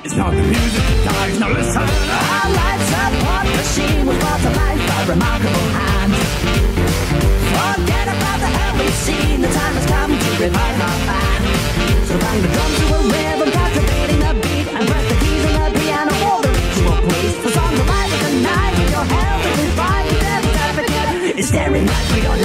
It's not the music that dies, now listen. Our lights support machine was brought to life by remarkable hands. Forget about the hell we've seen, the time has come to revive our band. So bang the drums to a rhythm, captivating the beat, and press the keys on the piano for the ritual, please. The song's alive of the night, your health is revived, death advocate is staring right through your